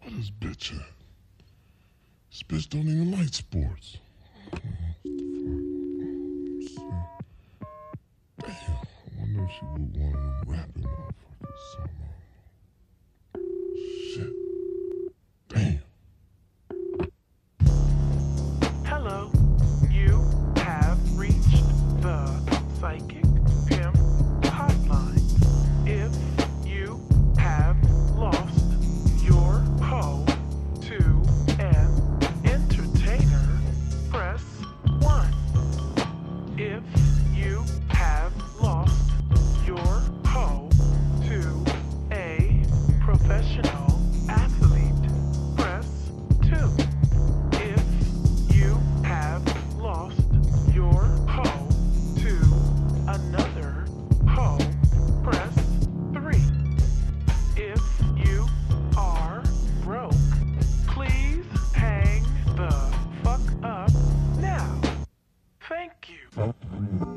this bitch at? This bitch don't even like sports. What the fuck? Damn, I wonder if she would want to rapping motherfuckers somehow. Shit. Damn. Hello, you have reached the Psychic Pimp Hotline. If you have lost your hoe to an entertainer, press 1. If you have lost your hoe to a professional athlete, press 2. If you have lost your hoe to another hoe, press 3. If you are broke, please hang the fuck up now. Thank you.